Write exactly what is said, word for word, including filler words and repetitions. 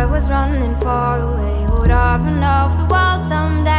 I was running far away, would I run off the world someday?